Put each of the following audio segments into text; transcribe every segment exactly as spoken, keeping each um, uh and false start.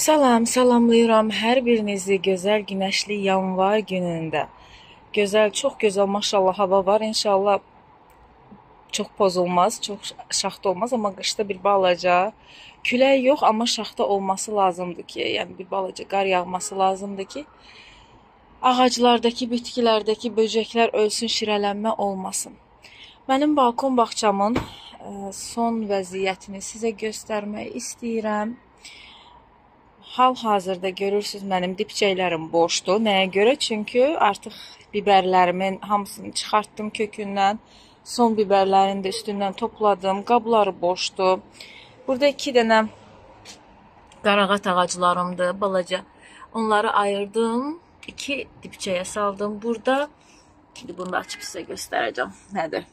Salam, salamlayıram hər birinizi gözəl günəşli yanvar günündə. Gözəl, çox gözəl maşallah hava var. İnşallah çox pozulmaz, çox şaxta olmaz, amma qışda bir balaca külək yox, amma şaxta olması lazımdır ki, yəni bir balaca qar yağması lazımdır ki, ağaclardakı, bitkilərdəki böcəklər ölsün, şirələnmə olmasın. Mənim balkon bağçamın son vəziyyətini sizə göstərmək istəyirəm. Hal-hazırda görürsünüz mənim dibçəklərim boşdur. Nəyə görə? Çünki artıq biberlərimin hamısını çıxartdım kökündən. Son biberlərini də üstündən topladım. Qabları boşdur. Burada iki dənə qarağat ağaclarımdır, balaca. Onları ayırdım. İki dibçəyə saldım. Burada, şimdi bunu da açıb sizə göstərəcəm. Nədir?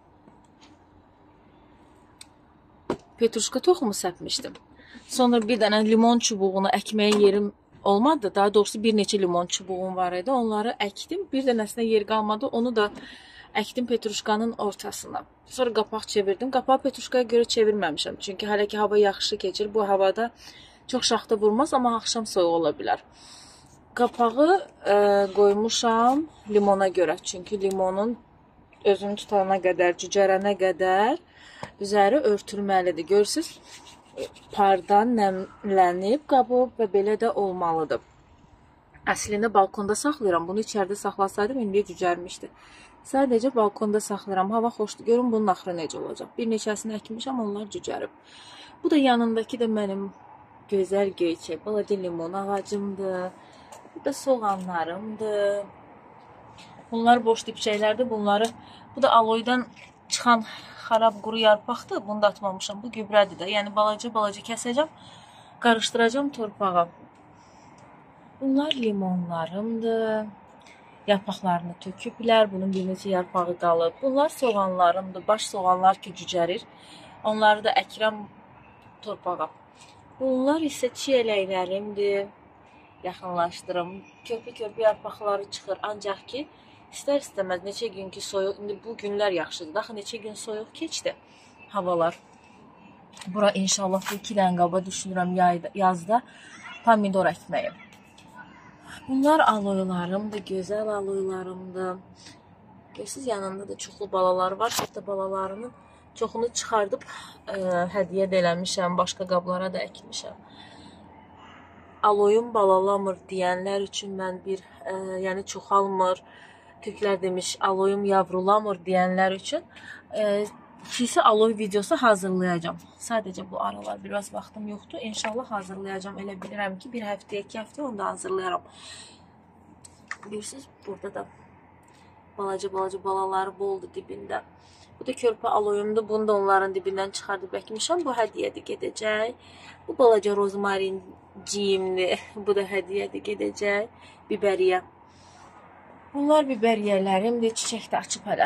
Petruşka toxumu səpmişdim. Sonra bir dənə limon çubuğunu əkməyə yerim olmadı. Daha doğrusu bir neçə limon çubuğum var idi. Onları əkdim. Bir dənəsinə yer qalmadı. Onu da əkdim petruşkanın ortasına. Sonra qapaq çevirdim. Qapağı petruşkaya görə çevirməmişəm. Çünki hələ ki hava yaxşı keçir. Bu havada çox şaxta vurmaz, amma axşam soyuq ola bilər. Qapağı e, qoymuşam limona görə. Çünki limonun özünü tutana qədər, cücərənə qədər üzəri örtülməlidir. Görürsünüz? Pardan nəmlənib, qabıb və belə də olmalıdır. Əslində balkonda saxlayıram. Bunu içəridə saxlasaydım, indi cücərmişdi. Sadəcə balkonda saxlayıram. Hava xoşdur. Görün bunun axırı necə olacaq. Bir neçəsini əkmişəm, onlar cücərib. Bu da yanındakı da mənim gözəl göyçək, balaca limon ağacımdır. Bu da soğanlarımdır. Bunlar boş dibçəklərdir. Bunları, bu da aloydan çıxan xarab quru yarpaqdır. Bunu da atmamışam. Bu gübrədir də. Yəni balaca-balaca kəsəcəm, qarışdıracam torpağa. Bunlar limonlarımdır. Yarpaqlarını töküblər. Bunun bir neçə yarpağı qalıb. Bunlar soğanlarımdır. Baş soğanlar ki cücərir. Onları da əkirəm torpağa. Bunlar isə çiyələklərimdir. Yaxınlaşdırım. Körpə-körpə yarpaqları çıxır. Ancaq ki İstər-istəməz neçə gün ki soyuq, indi bu günlər yaxşıdır. Daxı neçə gün soyuq keçdi havalar. Bura inşallah bu iki dənə qaba düşünürəm yazda pomidor əkməyi. Bunlar aloylarımdır, gözəl aloylarımdır. Görürsünüz, yanında da çoxlu balalar var. Hətta balalarının çoxunu çıxardıb ə, hədiyyə də eləmişəm, başqa qablara da əkmişəm. Aloyum balalamır deyənlər üçün mən bir, ə, yəni çoxalmır, Türklər demiş, aloyum yavrulamır deyənlər üçün e, ikisi aloy videosu hazırlayacağım. Sadəcə bu aralar biraz vaxtım yoxdur. İnşallah hazırlayacağım. Elə bilirəm ki, bir həftəyə, iki həftə onu da hazırlayaram. Bilirsiniz, burada da balaca-balaca balaları boldu dibində. Bu da körpə aloyumdur. Bunu da onların dibindən çıxardıb əkmişəm. Bu hədiyyədir gedəcək. Bu balaca rozmarinciyimdir. Bu da hədiyyədir gedəcək. Biberiyə. Bunlar biberiyələrimdir. Çiçək də açıb hələ.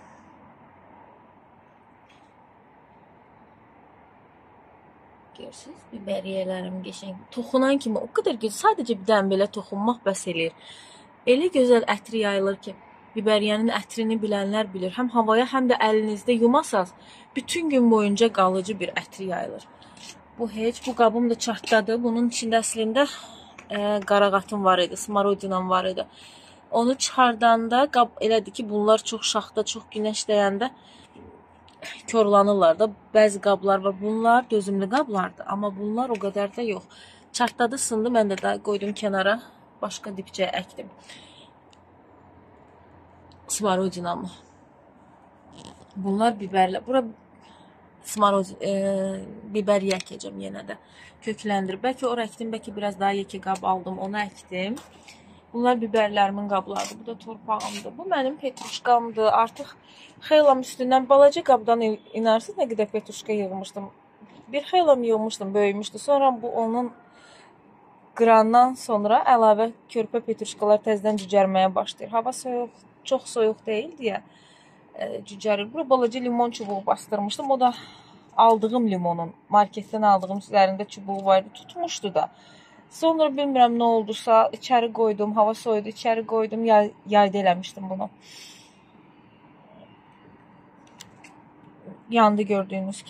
Görürsünüz, biberiyələrim qəşəng. Toxunan kimi o qədər gözəl. Sadəcə bir dənə belə toxunmaq bəs eləyir. Elə gözəl ətri yayılır ki, biberiyənin ətrini bilənlər bilir. Həm havaya, həm də əlinizdə yumasaz, bütün gün boyunca qalıcı bir ətri yayılır. Bu heç, bu qabım da çatladı. Bunun içində əslində e, qarağatım var idi, smarodinam var idi. Onu çıxardanda qab elədir ki, bunlar çox şaxta, çox günəş dəyəndə korlanırlar da. Bəzi qablar var. Bunlar dözümlü qablardır, amma bunlar o qədər də yox. Çatladı, sındı. Mən də daha qoydum kənara. Başqa dibçəyə əkdim. Smarodinamı. Bunlar biberlə. Bura smarodin, e, biberiyə əkəcəm yenə də. Kökləndir. Bəlkə ora əkdim, bəlkə biraz daha yekə qab aldım, onu əkdim. Bunlar biberlərimin qablarıdır. Bu da torpağımdır. Bu mənim petruşkamdır. Artıq xeylam üstündən balaca qabdan inarsınız nə qədər petruşka yığmışdım. Bir xeylam yığmışdım, böyümüşdü. Sonra bu onun qırandan sonra əlavə körpə petruşkalar təzədən cücərməyə başlayır. Hava soyuq, çox soyuq deyil deyə e, cücərir. Bura balaca limon çubuğu bastırmışdım. O da aldığım limonun, marketdən aldığım üzərində çubuğu vardı. Tutmuşdu da. Sonra bilmirəm nə oldusa, içəri qoydum, hava soyudu, içəri qoydum, yay, yayda eləmişdim bunu. Yandı gördüyünüz kimi.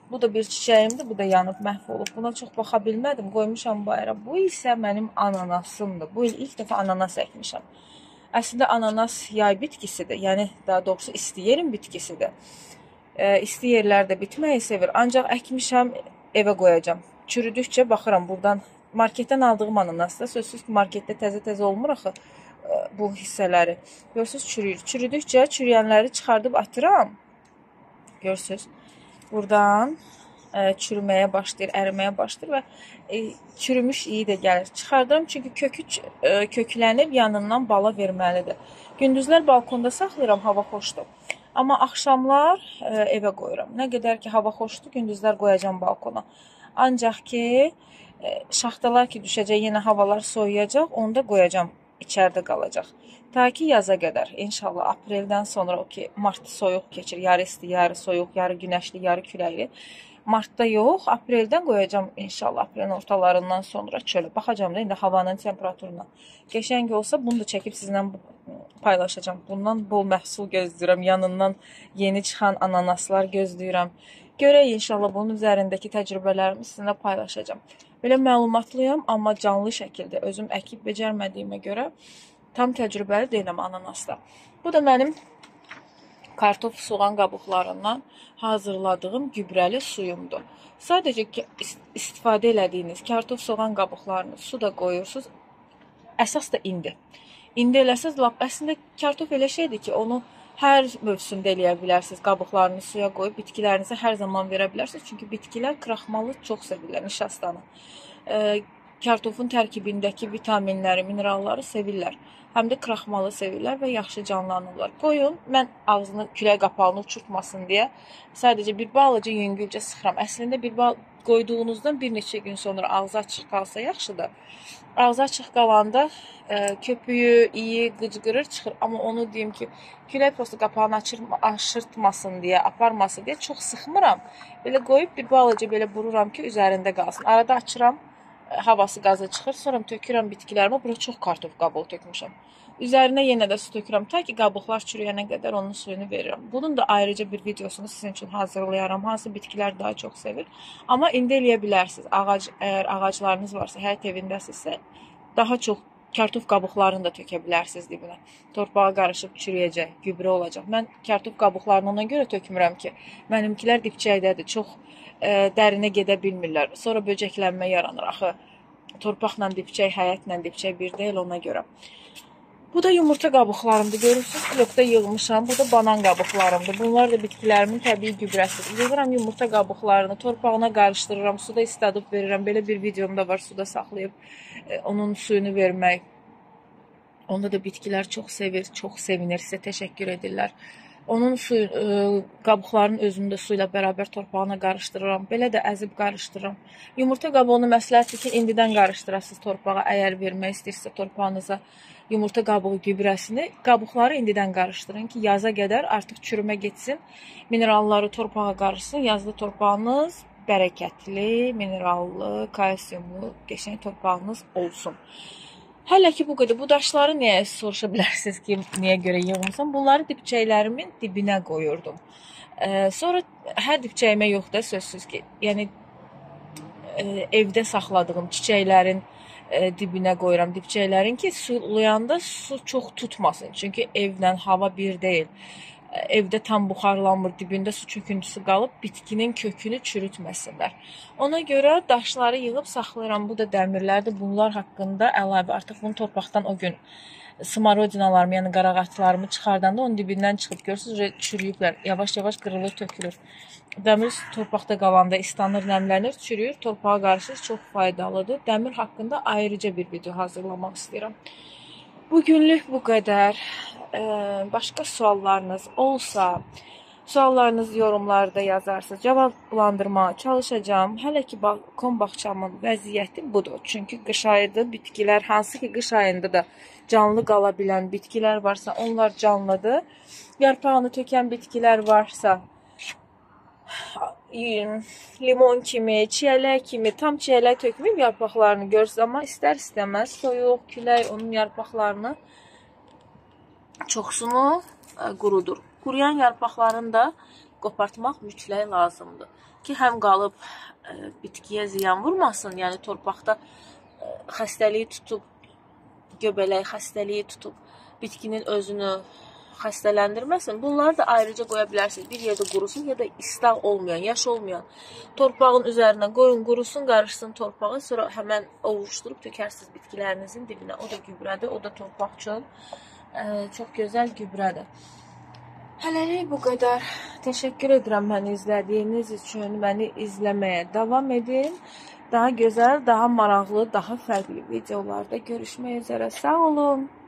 Bu da bir çiçəyimdir, bu da yanıb məhv olub. Buna çox baxa bilmədim, qoymuşam bayra. Bu isə mənim ananasımdır. Bu il ilk dəfə ananas əkmişəm. Əslində ananas yay bitkisidir, yəni daha doğrusu isti yerin bitkisidir. E, isti yerlərdə bitməyi sevir, ancaq əkmişəm, evə qoyacam. Çürüdükcə baxıram buradan, marketdən aldığım ananasda, sözsüz ki, marketdə təzə-təzə olmur axı bu hissələri. Görürsünüz, çürüyür. Çürüdükcə çürüyənləri çıxardıb atıram. Görürsünüz, buradan e, çürüməyə başlayır, əriməyə başlayır və e, çürümüş iyi də gəlir. Çıxardıram, çünki kökü e, köklənib yanından bala verməlidir. Gündüzlər balkonda saxlayıram, hava xoşdur. Amma axşamlar e, evə qoyuram. Nə qədər ki, hava xoşdur, gündüzlər qoyacam balkona. Ancaq ki, e, şaxtalar ki düşəcək, yenə havalar soyuyacaq, onu da qoyacam, içəridə qalacaq. Ta ki, yaza qədər, inşallah, apreldən sonra o ki, mart soyuq keçir, yarı isti, yarı soyuq, yarı günəşli, yarı küləkli. Martda yox, apreldən qoyacam, inşallah, aprelin ortalarından sonra çölə. Baxacam da, indi havanın temperaturuna. Qəşəng olsa, bunu da çəkib sizinlə paylaşacam. Bundan bol məhsul gözləyirəm, yanından yeni çıxan ananaslar gözləyirəm. Görək, inşallah, bunun üzərindəki təcrübələrimi sizinlə paylaşacam. Belə məlumatlıyam, amma canlı şəkildə özüm əkib becərmədiyimə görə tam təcrübəli deyiləm ananasda. Bu da mənim kartof soğan qabıqlarından hazırladığım gübrəli suyumdur. Sadəcə istifadə elədiyiniz kartof soğan qabıqlarını suda qoyursunuz. Əsas da indi. İndi eləsəz, lap əslində kartof elə şeydir ki, onu hər mövsümdə eləyə bilərsiniz. Qabıqlarını suya qoyub bitkilərinizə hər zaman verə bilərsiniz. Çünki bitkilər kraxmalı çox sevirlər, nişastanı. E, kartofun tərkibindəki vitaminləri, mineralları sevirlər. Həm də kraxmalı sevirlər və yaxşı canlanırlar. Qoyun, mən ağzını, külək qapağını uçurtmasın deyə sadəcə bir balaca yüngülcə sıxıram. Əslində bir bal qoyduğunuzdan bir neçə gün sonra ağzı açıq qalsa yaxşıdır. Ağzı açıq qalanda e, köpüyü, iyi, qıcqırır, çıxır. Amma onu deyim ki, külək prosto qapağını aşırtmasın deyə, aparmasın deyə çox sıxmıram. Belə qoyub bir balaca belə bururam ki, üzərində qalsın. Arada açıram, havası qazı çıxır, sonra tökürəm bitkilərimə. Bura çox kartof qabığı tökmüşəm. Üzərinə yenə də su tökürəm, ta ki, qabıqlar çürüyənə qədər onun suyunu verirəm. Bunun da ayrıca bir videosunu sizin üçün hazırlayaram. Hansı bitkilər daha çox sevir. Amma indi eləyə bilərsiniz. Ağac, əgər ağaclarınız varsa, həyət evindəsinizsə, daha çox kartof qabıqlarını da tökə bilərsiniz dibinə. Torpağa qarışıb çürüyəcək, gübrə olacaq. Mən kartof qabıqlarını ona görə tökmürəm ki, mənimkilər dibçəkdədir, çox e, dərinə gedə bilmirlər. Sonra böcəklənmə yaranır. Axı, torpaqla dibçək, həyətlə dibçək bir deyil ona görə. Bu da yumurta qabıqlarımdır. Görürsünüz, blokda yığmışam. Bu da banan qabıqlarımdır. Bunlar da bitkilərimin təbii gübrəsidir. Yığıram yumurta qabıqlarını, torpağına qarışdırıram, suda isladıb verirəm. Belə bir videom da var, suda saxlayıb e, onun suyunu vermək. Onda da bitkilər çox sevir, çox sevinir, sizə təşəkkür edirlər. Onun suyu, e, qabıqlarının özünü də su ilə bərabər torpağına qarışdırıram. Belə də əzib qarışdırıram. Yumurta qabığını məsləhətdir ki, indidən qarışdırasınız torpağa, əgər vermək istəyirsə torpağınıza yumurta qabığı gübrəsini, qabıqları indidən qarışdırın ki, yaza qədər artıq çürümə getsin, mineralları torpağa qarışsın, yazda torpağınız bərəkətli, minerallı, kalsiyumlu, qəşəng torpağınız olsun. Hələ ki, bu qədər. Bu daşları niyə soruşa bilərsiniz ki, niyə görə yığmışam? Bunları dibçəklərimin dibinə qoyurdum. Ee, sonra hər dibçəyimə yox da, sözsüz ki, yəni e, evdə saxladığım çiçəklərin e, dibinə qoyuram. Dibçəklərin ki, sulayanda su çox tutmasın. Çünki evlə hava bir deyil. Evdə tam buxarlanmır, dibində su çöküntüsü qalıb, bitkinin kökünü çürütməsinlər. Ona görə daşları yığıb saxlayıram. Bu da dəmirlərdir. Bunlar haqqında əlavə, artıq bunu torpaqdan o gün smarodinalarımı, yəni qarağatlarımı çıxardanda onun dibindən çıxıb görürsünüz, çürüyüblər. Yavaş-yavaş qırılır, tökülür. Dəmir torpaqda qalanda islanır, nəmlənir, çürüyür, torpağa qarışır, çox faydalıdır. Dəmir haqqında ayrıca bir video hazırlamaq istəyirəm. Bugünlük bu qədər. Ee, başqa suallarınız olsa, suallarınız yorumlarda yazarsınız. Cavablandırmağa çalışacağım. Hələ ki, balkon bağçamın vəziyyəti budur. Çünki qış ayıdır, bitkilər, hansı ki qış ayında da canlı qala bilən bitkilər varsa, onlar canlıdır. Yarpağını tökən bitkilər varsa, limon kimi, çiyələk kimi, tam çiyələk tökməyib yarpaqlarını görürsünüz, amma istər-istəməz soyuq, külək onun yarpaqlarını çoxsunu qurudur. Quruyan yarpaqların da qopartmaq mütləq lazımdır ki, həm qalıb ə, bitkiyə ziyan vurmasın, yəni torpaqda ə, xəstəliyi tutub, göbələk xəstəliyi tutub, bitkinin özünü xəstələndirməsin. Bunları da ayrıca qoya bilərsiniz. Bir yerdə qurusun ya da istaq olmayan, yaş olmayan torpağın üzərinə qoyun, qurusun, qarışsın torpağı, sonra həmən ovuşdurub tökərsiniz bitkilərinizin dibinə. O da gübrədir, o da torpaq üçün ə, çox gözəl gübrədir. Hələlik bu qədər. Təşəkkür edirəm məni izlədiyiniz üçün. Məni izləməyə davam edin. Daha gözəl, daha maraqlı, daha fərqli videolarda görüşmək üzərə. Sağ olun.